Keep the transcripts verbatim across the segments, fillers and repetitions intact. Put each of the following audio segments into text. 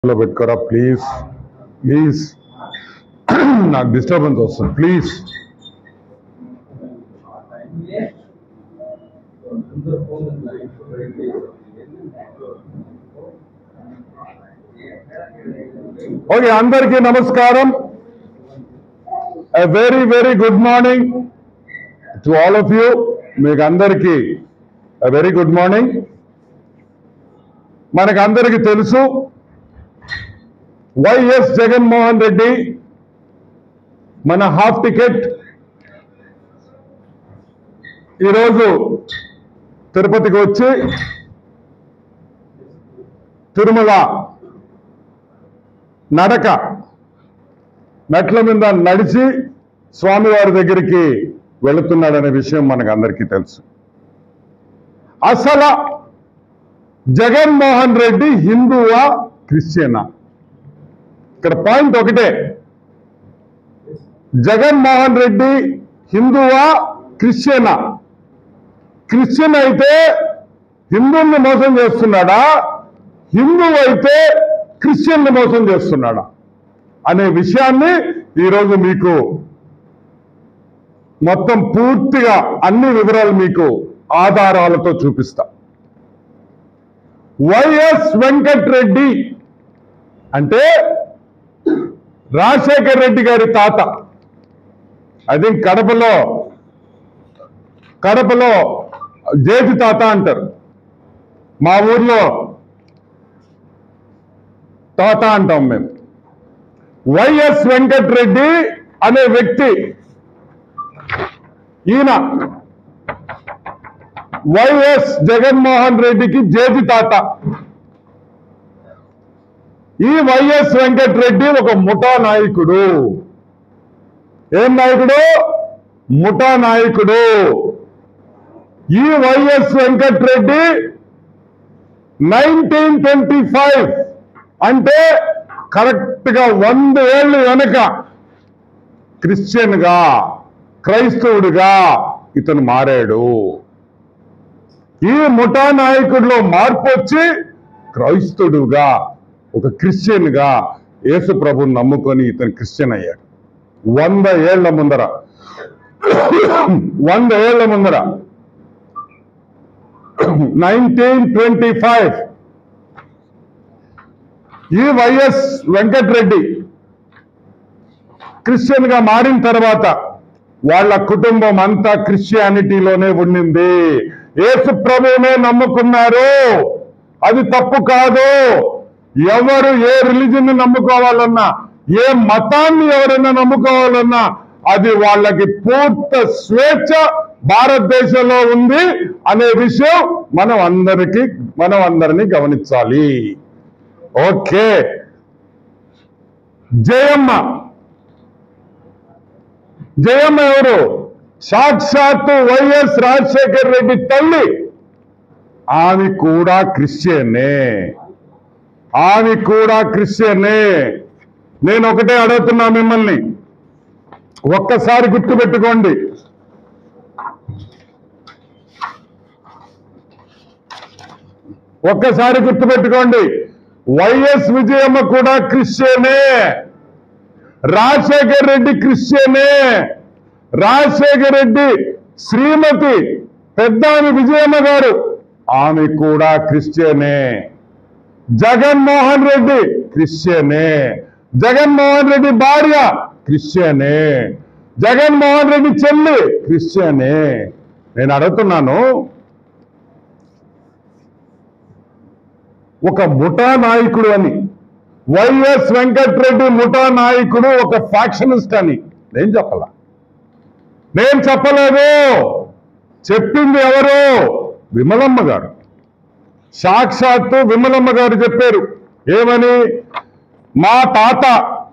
పెట్టుకోరా please please నాకు disturbance వస్తుంది ప్లీజ్. ఓకే, అందరికీ నమస్కారం. A very very good morning to all of you. మీకు అందరికీ ఎ వెరీ గుడ్ మార్నింగ్. మనకు అందరికీ తెలుసు, వైఎస్ జగన్మోహన్ రెడ్డి మన హాఫ్ టికెట్ ఈరోజు తిరుపతికి వచ్చి తిరుమల నడక మెట్ల మీద నడిచి స్వామివారి దగ్గరికి వెళుతున్నాడనే విషయం మనకు అందరికీ తెలుసు. అసలు జగన్మోహన్ రెడ్డి హిందువా క్రిస్టియనా? ఇక్కడ పాయింట్ ఒకటే, జగన్మోహన్ రెడ్డి హిందువా క్రిస్టియనా? క్రిస్టియన్ అయితే హిందువుల్ని మోసం చేస్తున్నాడా, హిందువు అయితే క్రిస్టియన్ని మోసం చేస్తున్నాడా అనే విషయాన్ని ఈరోజు మీకు మొత్తం పూర్తిగా అన్ని వివరాలు మీకు ఆధారాలతో చూపిస్తా. వైఎస్ వెంకటరెడ్డి అంటే రాజశేఖర్ రెడ్డి గారి తాత. ఐ థింక్ కడపలో కడపలో జేజి తాత అంటారు, మా ఊర్లో తాత అంటాం మేము. వైఎస్ వెంకటరెడ్డి అనే వ్యక్తి, ఈయన వైఎస్ జగన్మోహన్ రెడ్డికి జేజి తాత. ఈ వైఎస్ వెంకటరెడ్డి ఒక ముఠా నాయకుడు. ఏం నాయకుడు? ముఠా నాయకుడు. ఈ Y S Venkata Reddy nineteen twenty five అంటే కరెక్ట్ గా వంద ఏళ్ళు వెనక క్రిస్టియన్ గా, క్రైస్తవుడిగా ఇతను మారాడు. ఈ ముఠా నాయకుడిలో మార్పు వచ్చి క్రైస్తవుడుగా, ఒక క్రిస్టియన్ గా యేసు ప్రభుని నమ్ముకొని ఇతను క్రిస్టియన్ అయ్యాడు. వంద ఏళ్ల ముందర వంద ఏళ్ల ముందర నైన్టీన్ ట్వంటీ ఫైవ్ ఈ వైఎస్ వెంకటరెడ్డి క్రిస్టియన్ గా మారిన తర్వాత వాళ్ళ కుటుంబం అంతా క్రిస్టియానిటీలోనే ఉండింది. యేసు ప్రభువునే నమ్ముకున్నారు. అది తప్పు కాదు. ఎవరు ఏ రిలీజన్ నమ్ముకోవాలన్నా, ఏ మతాన్ని ఎవరైనా నమ్ముకోవాలన్నా అది వాళ్ళకి పూర్తి స్వేచ్ఛ భారతదేశంలో ఉంది అనే విషయం మనం అందరికీ మనం అందరినీ గమనించాలి. ఓకే, జయమ్మ జయమ్మ ఎవరు? సాక్షాత్తు వైఎస్ రాజశేఖర్ రెడ్డి తల్లి. ఆమె కూడా క్రిస్టియనే. ఆమె కూడా క్రిస్టియనే. నేను ఒకటే అడుగుతున్నా మిమ్మల్ని, ఒక్కసారి గుర్తుపెట్టుకోండి. ఒక్కసారి గుర్తుపెట్టుకోండి, వైఎస్ విజయమ్మ కూడా క్రిస్టియనే, రాజశేఖర్ రెడ్డి క్రిస్టియనే. రాజశేఖర్ రెడ్డి శ్రీమతి పెద్దామి విజయమ్మ గారు, ఆమె కూడా క్రిస్టియనే. జగన్మోహన్ రెడ్డి క్రిస్టియనే. జగన్మోహన్ రెడ్డి భార్య క్రిస్టియనే. జగన్మోహన్ రెడ్డి చెల్లి క్రిస్టియనే. నేను అడుగుతున్నాను, ఒక ముఠా నాయకుడు అని, వైఎస్ వెంకటరెడ్డి ముఠా నాయకుడు, ఒక ఫ్యాక్షనిస్ట్ అని నేను చెప్పలా. నేను చెప్పలేదు. చెప్పింది ఎవరు? విమలమ్మ గారు. సాక్షాత్తు విమలమ్మ గారు చెప్పారు. ఏమని? మా తాత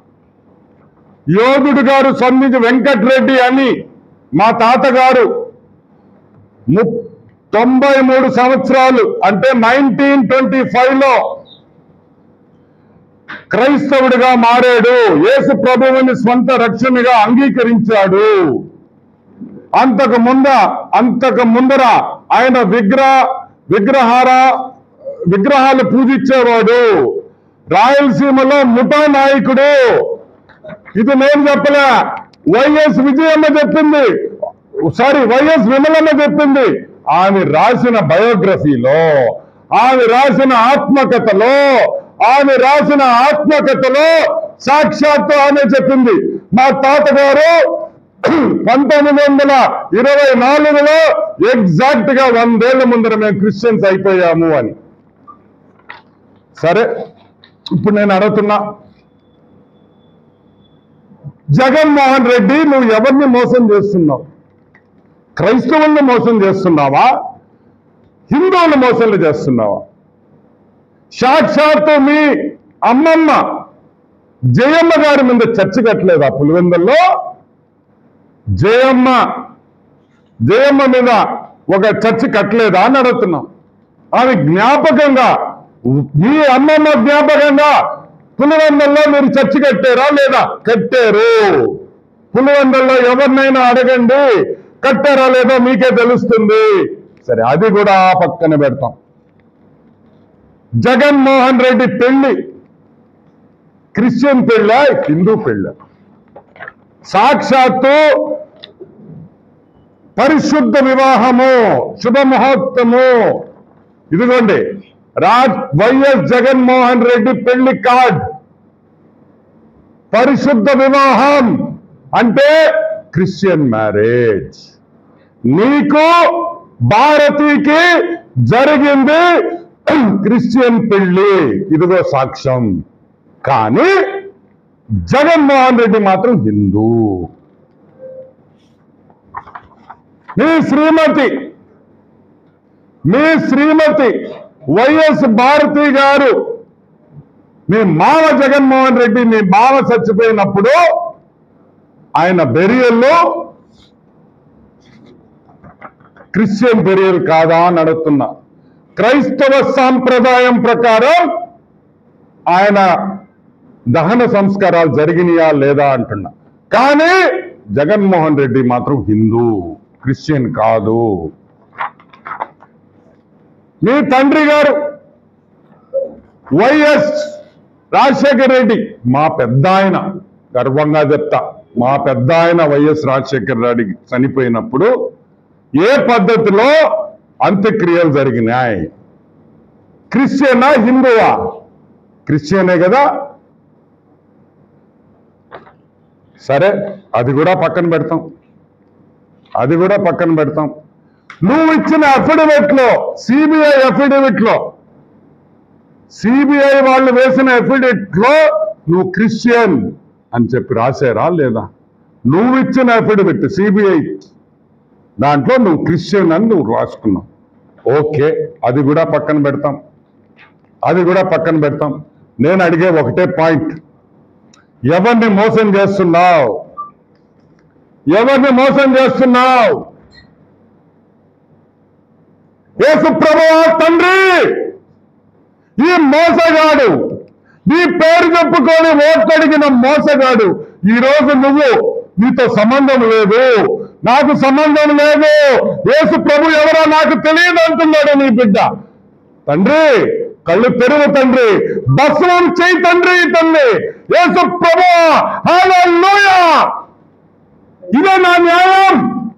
యోధుడు గారు సన్నిధి వెంకటరెడ్డి అని, మా తాతగారు తొంభై మూడు సంవత్సరాలు అంటే నైన్టీన్ ట్వంటీ ఫైవ్ లో క్రైస్తవుడిగా మారాడు. యేసు ప్రభువుని స్వంత రక్షణగా అంగీకరించాడు. అంతకు ముంద అంతకు ముందర ఆయన విగ్రహ విగ్రహార విగ్రహాలు పూజించేవాడు. రాయలసీమలో ముఠా నాయకుడు. ఇది నేను చెప్పలే, వైఎస్ విజయమ్మ చెప్పింది, సారీ వైఎస్ విమలమ్మ చెప్పింది. ఆమె రాసిన బయోగ్రఫీలో, ఆమె రాసిన ఆత్మకథలో ఆమె రాసిన ఆత్మకథలో సాక్షాత్తు ఆమె చెప్పింది, మా తాతగారు పంతొమ్మిది వందల ఇరవై నాలుగులో ఎగ్జాక్ట్ గా వందేళ్ల ముందర మేము క్రిస్టియన్స్ అయిపోయాము అని. సరే, ఇప్పుడు నేను అడుగుతున్నా, జగన్మోహన్ రెడ్డి నువ్వు ఎవరిని మోసం చేస్తున్నావు? క్రైస్తవుల్ని మోసం చేస్తున్నావా? హిందువులు మోసం చేస్తున్నావా? సాక్షాత్తు మీ అమ్మమ్మ జయమ్మ గారి మీద చర్చ కట్టలేదా పులివెందుల్లో? జయమ్మ జయమ్మ మీద ఒక చర్చ కట్టలేదా అని అడుగుతున్నాం. ఆమె జ్ఞాపకంగా, మీ అమ్మమ్మ జ్ఞాపకంగా పులివెందుల్లో మీరు చర్చ కట్టారా లేదా? కట్టారు. పులివెందుల్లో ఎవరినైనా అడగండి, కట్టారా లేదో మీకే తెలుస్తుంది. సరే, అది కూడా ఆ పక్కన పెడతాం. జగన్మోహన్ రెడ్డి పెళ్లి క్రిస్టియన్ పెళ్ళ, హిందూ పెళ్ళ? సాక్షాత్తు పరిశుద్ధ వివాహము, శుభముహూర్తము. ఇదిగోండి రాజ్ వైఎస్ జగన్మోహన్ రెడ్డి పెళ్లి కార్డ్. పరిశుద్ధ వివాహం అంటే క్రిస్టియన్ మ్యారేజ్. నీకు భారతీకి జరిగింది క్రిస్టియన్ పెళ్లి, ఇదిగో సాక్ష్యం. కానీ జగన్మోహన్ రెడ్డి మాత్రం హిందూ. మీ శ్రీమతి మీ శ్రీమతి వైఎస్ భారతి గారు, మీ మావ జగన్మోహన్ రెడ్డి, మీ మావ చచ్చిపోయినప్పుడు ఆయన బెరియల్లో క్రిస్టియన్ బెరియల్ కాదా అని అడుగుతున్నా. క్రైస్తవ సాంప్రదాయం ప్రకారం ఆయన దహన సంస్కారాలు జరిగినాయా లేదా అంటున్నా. కానీ జగన్మోహన్ రెడ్డి మాత్రం హిందూ, క్రిస్టియన్ కాదు. మీ తండ్రి గారు వైఎస్ రాజశేఖర రెడ్డి, మా పెద్ద ఆయన, గర్వంగా చెప్తా, మా పెద్ద ఆయన వైఎస్ రాజశేఖర రెడ్డి చనిపోయినప్పుడు ఏ పద్ధతిలో అంత్యక్రియలు జరిగినాయి? క్రిస్టియనా హిందువా? క్రిస్టియనే కదా. సరే, అది కూడా పక్కన పెడతాం అది కూడా పక్కన పెడతాం నువ్వు ఇచ్చిన అఫిడవిట్ లో, సిబిఐ అఫిడవిట్ లో సిబిఐ వాళ్ళు వేసిన అఫిడవిట్ లో నువ్వు క్రిస్టియన్ అని చెప్పి రాశారా లేదా? నువ్వు ఇచ్చిన అఫిడవిట్ సిబిఐ దాంట్లో నువ్వు క్రిస్టియన్ అని నువ్వు రాసుకున్నావు. ఓకే, అది కూడా పక్కన పెడతాం అది కూడా పక్కన పెడతాం నేను అడిగే ఒకటే పాయింట్, ఎవరిని మోసం చేస్తున్నావు? ఎవరిని మోసం చేస్తున్నావు? యేసు ప్రభువా తండ్రి, ఈ మోసగాడు, నీ పేరు చెప్పుకొని ఓట్లడిగిన మోసగాడు, ఈరోజు నువ్వు, నీతో సంబంధం లేదు, నాకు సంబంధం లేదు, యేసు ప్రభు ఎవరో నాకు తెలియదు అంటున్నాడు నీ బిడ్డ. తండ్రి, కళ్ళు తెరువు తండ్రి, భస్మం చేయి తండ్రి. తండ్రి యేసు ప్రభువా, హల్లెలూయా. ఇదే నా న్యాయం.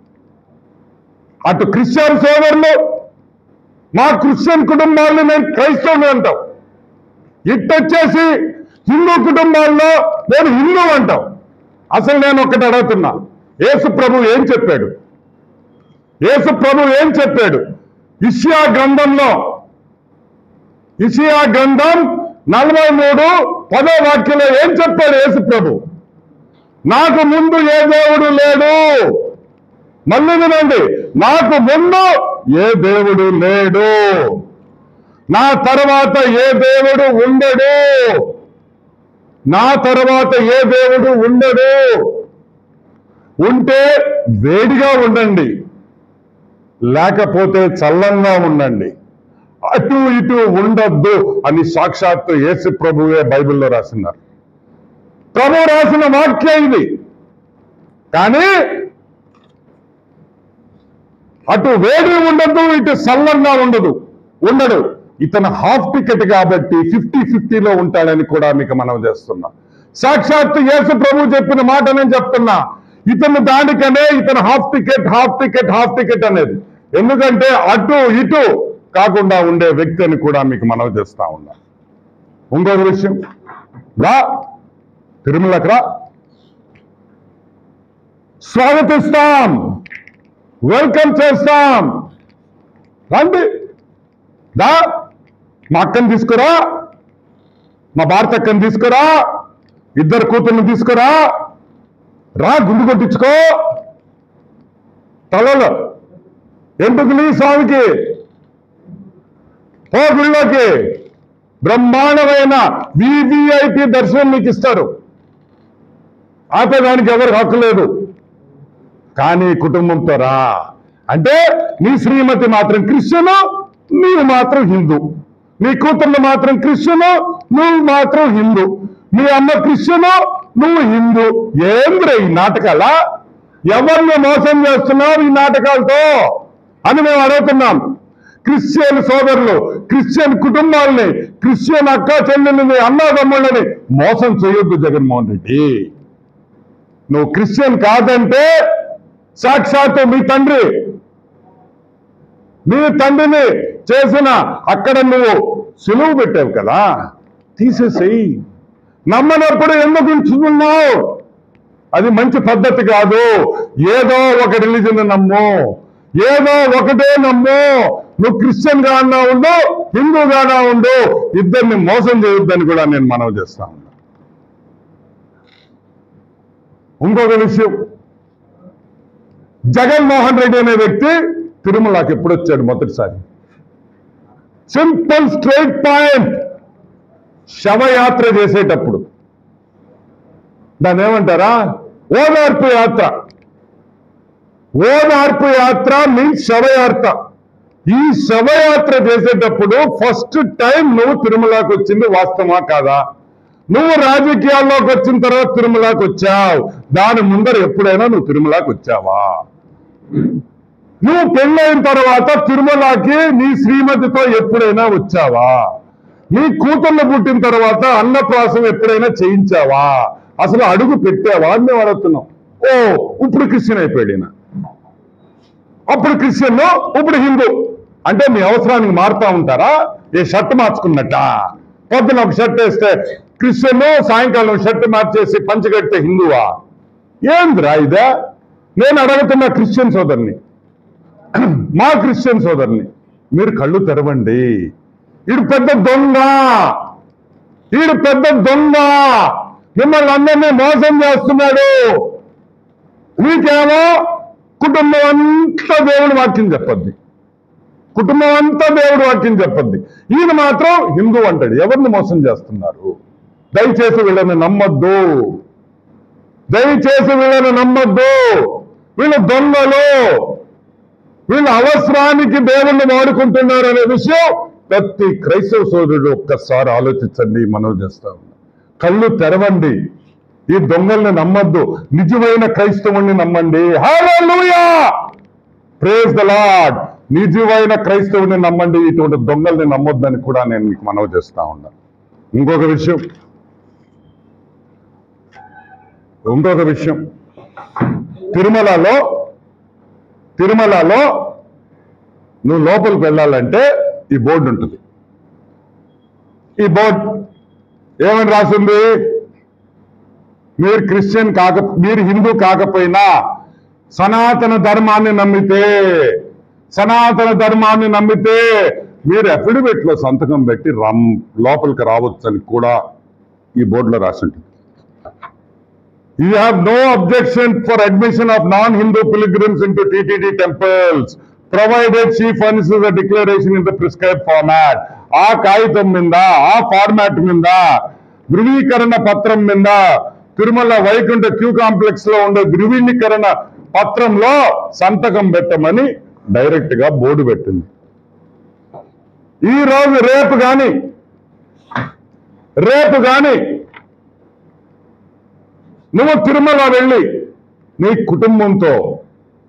అటు క్రిస్టియన్ సోదరులు, మా క్రిస్టియన్ కుటుంబాలను నేను క్రైస్తవులు అంటాం, ఇట్టొచ్చేసి హిందూ కుటుంబాల్లో నేను హిందూ అంటాం. అసలు నేను ఒక్కటి అడుగుతున్నా, యేసు ప్రభు ఏం చెప్పాడు? యేసు ప్రభు ఏం చెప్పాడు? ఇషియా గ్రంథంలో, ఇషియా గ్రంథం నలభై మూడు పదో వాక్యంలో ఏం చెప్పాడు యేసు ప్రభు? నాకు ముందు ఏ దేవుడు లేడు. మళ్ళీ వినండి, నాకు ముందు ఏ దేవుడు లేడు, నా తర్వాత ఏ దేవుడు ఉండడు, నా తర్వాత ఏ దేవుడు ఉండడు. ఉంటే వేడిగా ఉండండి, లేకపోతే చల్లంగా ఉండండి, అటు ఇటు ఉండొద్దు అని సాక్షాత్తు యేసు ప్రభువే బైబిల్లో రాసినారు. ప్రభు రాసిన వాక్యం ఇది. కానీ అటు వేడి ఉండదు, ఇటు చల్లంగా ఉండదు ఉండడు ఇతను హాఫ్ టికెట్ కాబట్టి ఫిఫ్టీ ఫిఫ్టీలో ఉంటాడని కూడా మీకు మనం చేస్తున్నా. సాక్షాత్తు యేసు ప్రభు చెప్పిన మాట నేను చెప్తున్నా, ఇతను దానికనే ఇతను half ticket half ticket half ticket అనేది. ఎందుకంటే అటు ఇటు కాకుండా ఉండే వ్యక్తి అని కూడా మీకు మనవి చేస్తా ఉన్నా. ఇంకొక విషయం, రా తిరుమలకు రా, స్వాగతిస్తాం, వెల్కమ్ చేస్తాం, రండి దా, మా అక్కని తీసుకురా, మా భారత అక్కని తీసుకురా, ఇద్దరు కూతుర్ని తీసుకురా, రా గుండు కొట్టించుకో, తలలో ఎందుకు స్వామికి హోటల్లోకి బ్రహ్మాండమైన వివిఐపి దర్శనం మీకు ఇస్తారు. ఆపేదానికి ఎవరికి హక్కు లేదు. కానీ కుటుంబంతో రా అంటే నీ శ్రీమతి మాత్రం క్రిస్టియను, నీవు మాత్రం హిందూ, నీ కూతుర్లు మాత్రం క్రిస్టియను, నువ్వు మాత్రం హిందూ, నీ అమ్మ క్రిస్టియను, నువ్వు హిందూ. ఏంద్ర ఈ నాటకాలా? ఎవరిని మోసం చేస్తున్నావు ఈ నాటకాలతో అని మేము అడుగుతున్నాం. క్రిస్టియన్ సోదరులు, క్రిస్టియన్ కుటుంబాలని, క్రిస్టియన్ అక్క చెల్లెల్ని, అన్నదమ్ముళ్ళని మోసం చేయొద్దు జగన్మోహన్ రెడ్డి. నువ్వు క్రిస్టియన్ కాదంటే సాక్షాత్తు మీ తండ్రి మీ తండ్రిని చేసిన అక్కడ నువ్వు సులువు పెట్టావు కదా, తీసేసేయి. నమ్మనప్పుడు ఎందుకు ఉంచుకున్నావు? అది మంచి పద్ధతి కాదు. ఏదో ఒక రిలీజన్ నమ్ము, ఏదో ఒకటే నమ్ము. నువ్వు క్రిస్టియన్ గా అన్నా ఉండు, హిందూగానా ఉండు, ఇద్దరిని మోసం చేయొద్దని కూడా నేను మనవి చేస్తా ఉన్నా. ఇంకొక విషయం, జగన్మోహన్ రెడ్డి అనే వ్యక్తి తిరుమలకి ఎప్పుడు వచ్చాడు మొదటిసారి? సింపుల్ స్ట్రైట్ పాయింట్, శవయాత్ర చేసేటప్పుడు. దాన్ని ఏమంటారా? ఓదార్పు యాత్ర. ఓదార్పు యాత్ర మీన్స్ శవయాత్ర. ఈ శవయాత్ర చేసేటప్పుడు ఫస్ట్ టైం నువ్వు తిరుమలకి వచ్చింది వాస్తవా కాదా? నువ్వు రాజకీయాల్లోకి వచ్చిన తర్వాత తిరుమలకి వచ్చావు, దాని ముందర ఎప్పుడైనా నువ్వు తిరుమలకి వచ్చావా? నువ్వు పెళ్ళైన తర్వాత తిరుమలకి నీ శ్రీమతితో ఎప్పుడైనా వచ్చావా? నీ కూతుర్లు పుట్టిన తర్వాత అన్నప్రాసం ఎప్పుడైనా చేయించావా? అసలు అడుగు పెట్టావా అని మేము అడుగుతున్నాం. ఓ ఇప్పుడు క్రిస్టియన్ అయిపోయాడు, అప్పుడు క్రిస్టియన్ ఇప్పుడు హిందూ అంటే మీ అవసరానికి మారుతా ఉంటారా? ఏ షర్ట్ మార్చుకున్నట్ట? పొద్దున ఒక షర్ట్ వేస్తే క్రిస్టియన్, సాయంకాలం షర్ట్ మార్చేసి పంచగట్టే హిందువా? ఏంద్రా ఇదే? నేను అడుగుతున్న క్రిస్టియన్ సోదరుని, మా క్రిస్టియన్ సోదరుని, మీరు కళ్ళు తెరవండి. ఈడు పెద్ద దొంగ, ఈడు పెద్ద దొంగ, మిమ్మల్ని అందరినీ మోసం చేస్తున్నాడు. మీకేమో కుటుంబం అంతా దేవుడి వాక్యం చెప్పద్ది, కుటుంబం అంతా దేవుడి వాక్యం చెప్పద్ది. ఈయన మాత్రం హిందూ అంటాడు. ఎవరిని మోసం చేస్తున్నారు? దయచేసి వీళ్ళని నమ్మద్దు, దయచేసి వీళ్ళని నమ్మద్దు. వీళ్ళు దొంగలు, వీళ్ళు అవసరానికి దేవుణ్ణి వాడుకుంటున్నారు అనే విషయం ప్రతి క్రైస్తవ సోదరుడు ఒక్కసారి ఆలోచించండి. మనవి చేస్తా ఉన్నా, కళ్ళు తెరవండి. ఈ దొంగల్ని నమ్మద్దు, నిజమైన క్రైస్తవుని నమ్మండి. Hallelujah, praise the Lord. నిజమైన క్రైస్తవుని నమ్మండి, ఇటువంటి దొంగల్ని నమ్మొద్దని కూడా నేను మీకు మనవి చేస్తా ఉన్నా. ఇంకొక విషయం ఇంకొక విషయం తిరుమలలో తిరుమలలో నువ్వు లోపలికి వెళ్ళాలంటే ఈ బోర్డు ఉంటుంది. ఈ బోర్డు ఏమని రాసింది? మీరు క్రిస్టియన్ కాక, మీరు హిందూ కాకపోయినా సనాతన ధర్మాన్ని నమ్మితే సనాతన ధర్మాన్ని నమ్మితే మీరు అఫిడవిట్ లో సంతకం పెట్టి రమ్ లోపలికి రావచ్చు అని కూడా ఈ బోర్డులో రాసి ఉంటుంది. You have no objection for admission of non-Hindu pilgrims into T T D temples, provided she furnishes a declaration in the prescribed format. ఆ కాగితం మీద, ఆ ఫార్మాట్ మీద, ధృవీకరణ పత్రం మీద, తిరుమల వైకుంఠ క్యూ కాంప్లెక్స్ లో ఉండే ధృవీకరణ పత్రంలో సంతకం పెట్టమని డైరెక్ట్ గా బోర్డు పెట్టింది. ఈ రోజు రేపు గాని రేపు గాని నువ్వు తిరుమల వెళ్ళి నీ కుటుంబంతో,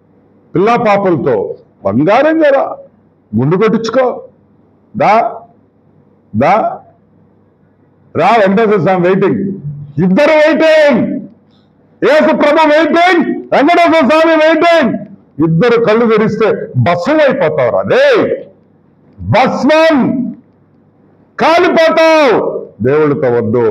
పిల్ల పాపలతో బంగారం జరా గుండు కొట్టించుకో దా, దా రా వెంకటేశ్వర స్వామి వెయిటింగ్, ఇద్దరు waiting, Yesu Prabhu waiting, Venkateswara Swami waiting. ఇద్దరు కళ్ళు తెరిస్తే భస్మం అయిపోతావు. అదే భస్మం, కాలిపోతావు. దేవుడితో వద్దు.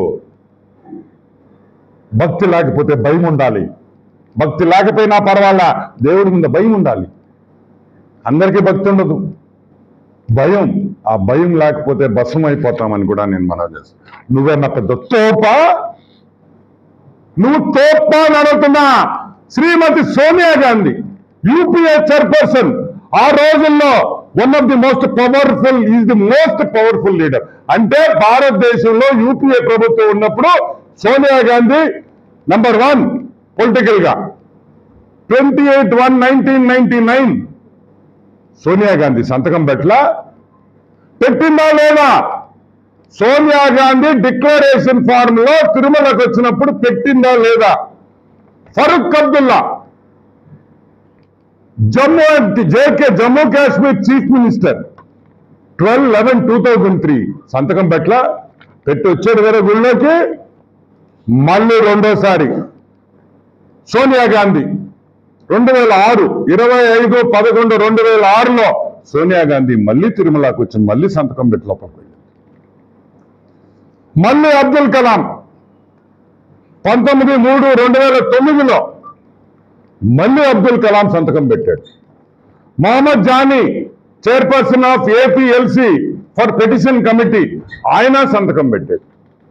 భక్తి లేకపోతే భయం ఉండాలి. భక్తి లేకపోయినా పర్వాలా, దేవుడి మీద భయం ఉండాలి. అందరికీ భక్తి ఉండదు, భయం. ఆ భయం లేకపోతే భస్మం అయిపోతామని కూడా నేను మనవి చేస్తాను. నువ్వేనా పెద్ద తోపా? నువ్వు తోపా అని అడుగుతున్నా. శ్రీమతి సోనియా గాంధీ యూపీఏ చైర్పర్సన్, ఆ రోజుల్లో one of the most powerful, is the most powerful leader. అంటే భారతదేశంలో యూపీఏ ప్రభుత్వం ఉన్నప్పుడు Sonia Gandhi number one political గా. Twenty eight one nineteen ninety nine Sonia Gandhi సంతకం పెట్టలా? పెట్టిందా లేదా? సోనియా గాంధీ డిక్లరేషన్ ఫార్మ్ లో తిరుమలకు వచ్చినప్పుడు పెట్టిందా లేదా? Farooq Abdullah Jammu JK Jammu Kashmir chief minister twelve eleven two thousand three సంతకం పెట్టలా? పెట్టి వచ్చాడు వేరే గుళ్ళోకి. మళ్ళీ రెండోసారి సోనియా గాంధీ రెండు వేల ఆరు ఇరవై ఐదు పదకొండు రెండు వేల ఆరులో సోనియా గాంధీ మళ్ళీ తిరుమలకు వచ్చి మళ్ళీ సంతకం పెట్టి లోపలికి. మళ్ళీ అబ్దుల్ కలాం పంతొమ్మిది మూడు రెండు వేల తొమ్మిదిలో మళ్ళీ అబ్దుల్ కలాం సంతకం పెట్టాడు. Mohammed Jani chairperson of APLC for petition committee, ఆయన సంతకం పెట్టాడు.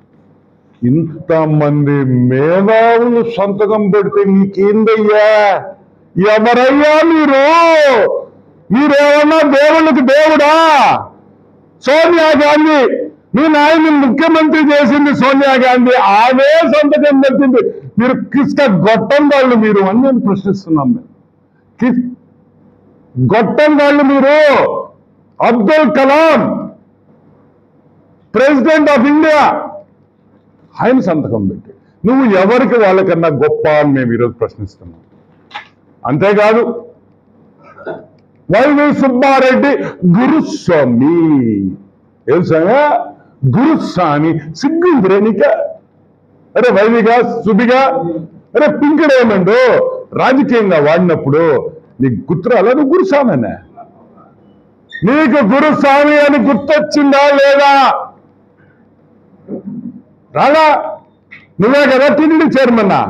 ఇంతమంది మేధావులు సంతకం పెడితే నీకేందయ్యా? ఎవరయ్యా మీరు? మీరేమన్నా దేవుళ్ళకి దేవుడా? సోనియా గాంధీ, మీ నాయన్ని ముఖ్యమంత్రి చేసింది సోనియా గాంధీ, ఆమె సంతకం పెట్టింది. మీరు కిస్క గొట్టం వాళ్ళు మీరు అని నేను ప్రశ్నిస్తున్నాం. మేము గొట్టం వాళ్ళు మీరు. Abdul Kalam president of India, ఆయన సంతకం పెట్టి నువ్వు ఎవరికి వాళ్ళకన్నా గొప్ప అని మేము ఈరోజు ప్రశ్నిస్తున్నాం. అంతేకాదు వైవి సుబ్బారెడ్డి గురుస్వామి, ఏం సాగా గురుస్వామి, సిగ్గుందిరే నీక? అరే వైవిగా సుబిగా, అరే పింక్ డైమండ్ రాజకీయంగా వాడినప్పుడు నీకు గుర్తురాలా? నువ్వు గురుస్వామినే. నీకు గురుస్వామి అని గుర్తొచ్చిందా లేదా? రాలా? నువ్వే కదా టీటీడీ చైర్మన్నా.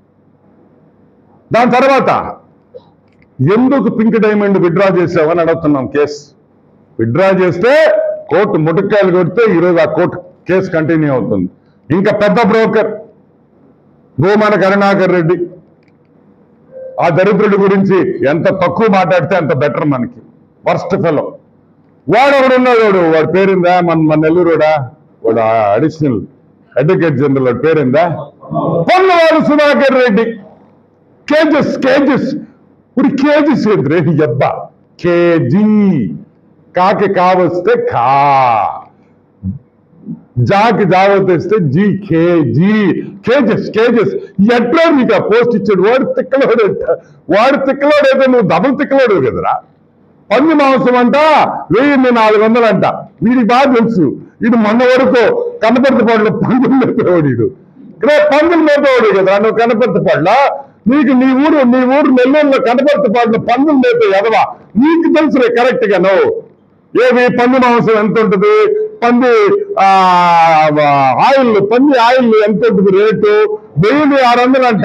దాని తర్వాత ఎందుకు పింక్ డైమండ్ విత్డ్రా చేసావని అడుగుతున్నాం. కేసు విత్డ్రా చేస్తే కోర్టు ముటక్కాయలు కొడితే ఈరోజు ఆ కోర్టు కేసు కంటిన్యూ అవుతుంది. ఇంకా పెద్ద బ్రోకర్ గోమాన కరుణాకర్ రెడ్డి, ఆ దరిద్రుడి గురించి ఎంత తక్కువ మాట్లాడితే అంత బెటర్ మనకి. వర్స్ట్ ఫెలో వాడు ఎవడున్నాడు, వాడు వాడి పేరిందా? మన మన నెల్లూరుడా వాడు అడిషనల్ అడ్వకేట్ జనరల్, వాడి పేరిందా? పొన్నవాడు సుధాకర్ రెడ్డి. కేజెస్ కేజెస్ ఇప్పుడు కేజీస్ ఏంద్రే అబ్బా, కేజీ కాకి కావస్తే కా, జాకి జావతేస్తే జీ, కేజీ కేజెస్ కేజెస్. ఎట్లా నీకు ఆ పోస్ట్ ఇచ్చాడు? వాడు తిక్కలోడు, వాడు తిక్కలోడైతే నువ్వు డబుల్ తిక్కలోడు కదరా. పంది మాంసం అంట వెయ్యి నాలుగు వందలు అంట. వీడికి బాగా తెలుసు. ఇది మొన్న వరకు కనపర్తిపాడులో పందులు మేపేవాడు. వీడు ఇక్కడ పందులు మేపేవాడు కదా. నువ్వు కనపర్తిపాడులో, నీకు నీ ఊరు నీ ఊరు నెల్లూరులో కనపర్తిపాడులో పందులు మేపే ఎదవా, నీకు తెలుసులే కరెక్ట్ గా. నువ్వు ఏవి పంది మాంసం ఎంత ఉంటుంది, పంది ఆయిల్ పంది ఆయిల్ ఎంత ఉంటుంది రేటు? వెయ్యి ఆరు వందలు అంట.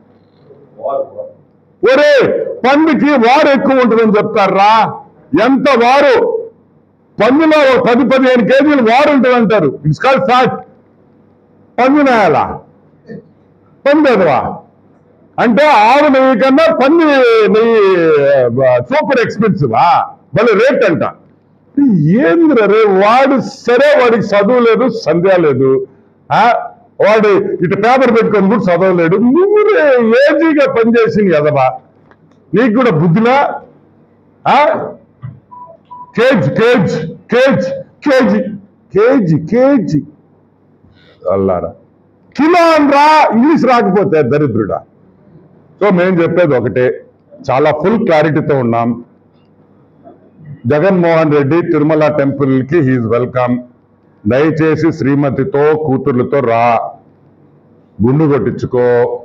ఒరే పందికి వారు ఎక్కువ ఉంటుందని చెప్తారా? ఎంత వారు? పందిలో పది పదిహేను కేజీలు వారు ఉంటుంది అంటారు. It's called fat. పంది నేయాలా? పంది అదవా అంటే ఆవు నెయ్యి కన్నా పంది నెయ్యి సూపర్ ఎక్స్పెన్సివా? మళ్ళీ రేట్ అంట. ఏంద్ర రే వాడు? సరే వాడికి చదువు లేదు, సంధ్య లేదు, వాడు ఇటు పేపర్ పెట్టుకొని కూడా చదవలేడు. నువ్వు ఏజీగా పనిచేసింది కదబా, నీకు కూడా బుద్ధిలా? Cage cage cage KG KG KG అల్లారా, కిలో అనరా, ఇంగ్లీష్ రాకపోతే దరిద్రుడా. సో మేము చెప్పేది ఒకటే, చాలా ఫుల్ క్లారిటీతో ఉన్నాం. జగన్మోహన్ రెడ్డి తిరుమల టెంపుల్ కి హీఈస్ వెల్కమ్. దయచేసి శ్రీమతితో కూతుర్లతో రా, గుండు కొట్టించుకో,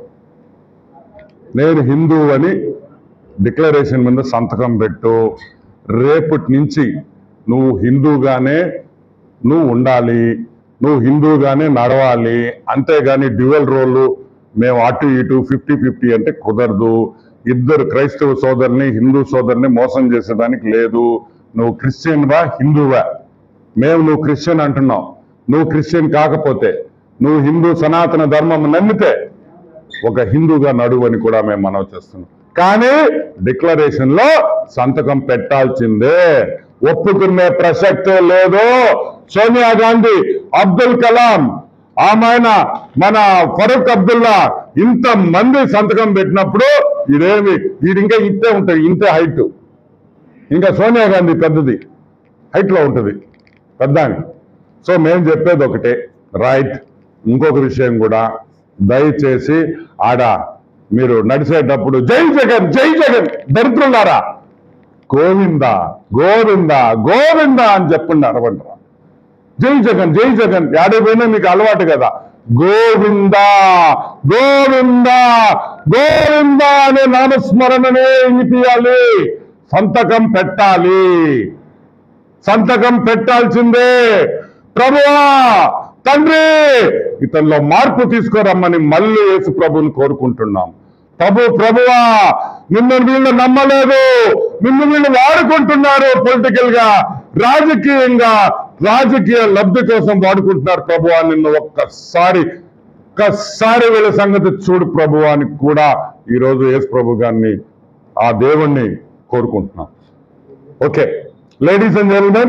నేను హిందూ అని డిక్లరేషన్ మీద సంతకం పెట్టు, రేపటి నుంచి నువ్వు హిందూగానే నువ్వు ఉండాలి, నువ్వు హిందూగానే నడవాలి, అంతేగాని డ్యూయల్ రోల్ మేము అటు ఇటు ఫిఫ్టీ ఫిఫ్టీ అంటే కుదరదు. ఇద్దరు క్రైస్తవ సోదరుని హిందూ సోదరుని మోసం చేసేదానికి లేదు. నువ్వు క్రిస్టియన్వా హిందూవా? మేము నువ్వు క్రిస్టియన్ అంటున్నావు, నువ్వు క్రిస్టియన్ కాకపోతే, నువ్వు హిందూ సనాతన ధర్మం నమ్మితే ఒక హిందూగా నడువు అని కూడా మేము మనవి చేస్తున్నాం. కానీ డిక్లరేషన్ లో సంతకం పెట్టాల్సిందే, ఒప్పుకునే ప్రసక్తే లేదు. సోనియా గాంధీ, అబ్దుల్ కలాం, ఆమెన మన ఫరూక్ అబ్దుల్లా ఇంత మంది సంతకం పెట్టినప్పుడు ఇదేమి వీడి ఇంకా ఇంతే ఉంటుంది, ఇంతే హైట్. ఇంకా సోనియా గాంధీ పెద్దది, హైట్ లో ఉంటుంది పెద్దాని. సో మేము చెప్పేది ఒకటే, రైట్. ఇంకొక విషయం కూడా, దయచేసి ఆడ మీరు నడిచేటప్పుడు జై జగన్ జై జగన్ దరిద్రులారా గోవింద గోవింద గోవింద అని చెప్పండి, అరవంటారా. జై జగన్ జై జగన్ ఏడైపోయినా మీకు అలవాటు కదా. గోవింద గోవింద గోవింద అనే నామస్మరణనే ఇంగిపియాలి, సంతకం పెట్టాలి, సంతకం పెట్టాల్సిందే. ప్రభువా తండ్రి ఇతనిలో మార్పు తీసుకురమ్మని మళ్ళీ యేసు ప్రభుని కోరుకుంటున్నాం. ప్రభు ప్రభువా నిన్ను వీళ్ళు నమ్మలేదు, నిన్ను వీళ్ళు వాడుకుంటున్నారు, పొలిటికల్ గా రాజకీయంగా రాజకీయ లబ్ధి కోసం వాడుకుంటున్నారు. ప్రభువా నిన్ను ఒక్కసారి ఒక్కసారి వీళ్ళ సంగతి చూడు ప్రభువా అని కూడా ఈరోజు యేసు ప్రభు గారిని ఆ దేవుణ్ణి కోరుకుంటున్నాం. Okay, ladies and gentlemen,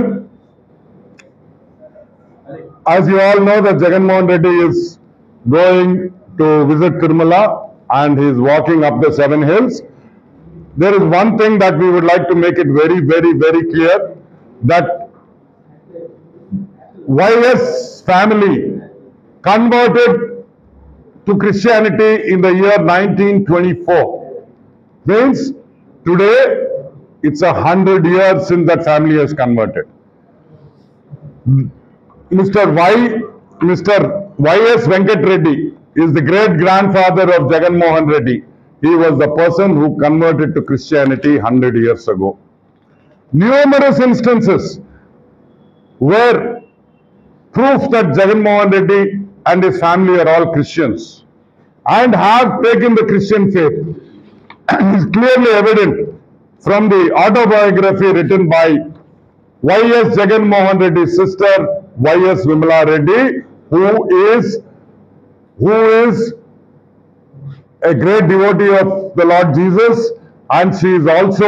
as you all know that Jagan Mohan Reddy is going to visit Tirumala and he is walking up the seven hills. There is one thing that we would like to make it very, very, very clear, that Y S family converted to Christianity in the year nineteen twenty-four. Means today it's a hundred years since that family has converted. Mister Y, Mister Y S Venkat Reddy is the great grandfather of Jagan Mohan Reddy. He was the person who converted to Christianity hundred years ago. Numerous instances were proof that Jagan Mohan Reddy and his family are all Christians and have taken the Christian faith. It is clearly evident from the autobiography written by Y S Jagan Mohan Reddy's sister, Y S Vimala Reddy, who is who is a great devotee of the Lord Jesus, and she is also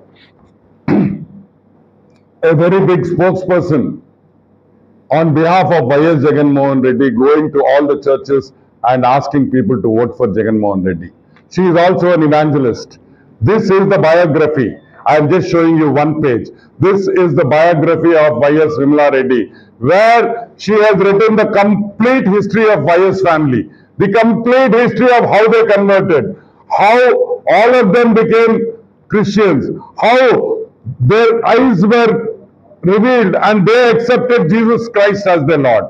a very big spokesperson on behalf of Y S Jagan Mohan Reddy, going to all the churches and asking people to vote for Jagan Mohan Reddy. She is also an evangelist. This is the biography. I am just showing you one page. This is the biography of Y S Vimala Reddy, where she has written the complete history of Y S family, the complete history of how they converted, how all of them became Christians, how their eyes were revealed and they accepted Jesus Christ as their Lord.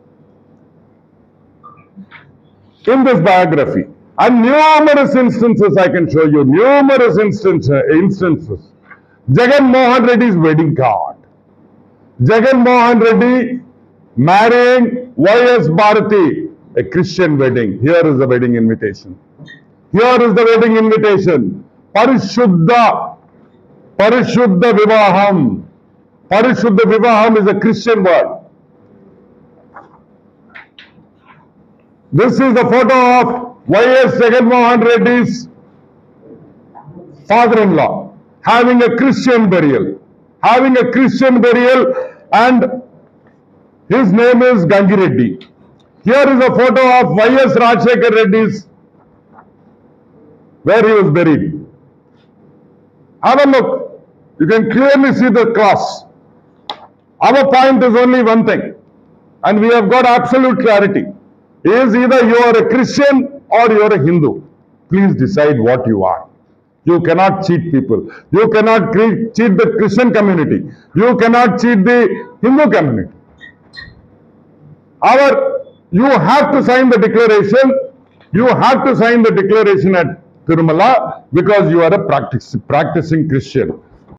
In this biography, and numerous instances I can show you, numerous instances, instances. Jagan Mohan Reddy's wedding card. Jagan Mohan Reddy marrying Y S Bharati, a Christian wedding. Here is the wedding invitation. Here is the wedding invitation. Parishuddha, Parishuddha Vivaham. Parishuddha Vivaham is a Christian word. This is the photo of Y S Jagan Mohan Reddy's father-in-law having a Christian burial. Having a Christian burial, and his name is Gangi Reddy. Here is a photo of Y S Rajshekar Reddy's, where he was buried. Have a look. You can clearly see the cross. Our point is only one thing, and we have got absolute clarity. Is either you are a Christian or you are a Hindu. Please decide what you are. You cannot cheat people. You cannot cheat the Christian community. You cannot cheat the Hindu community. our, you have to sign the declaration, you have to sign the declaration at Tirumala because you are a practice, practicing Christian.